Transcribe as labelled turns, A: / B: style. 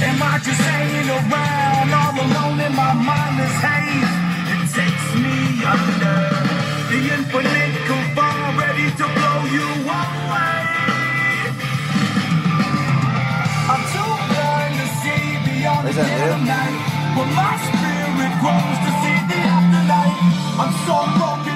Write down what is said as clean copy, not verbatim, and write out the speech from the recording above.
A: Am I just hanging around all alone in my mindless haze? It takes me under the infinite cabal, ready to blow you away. I'm too blind to see beyond the dead of night, but my spirit grows to see the afterlife. I'm so broken.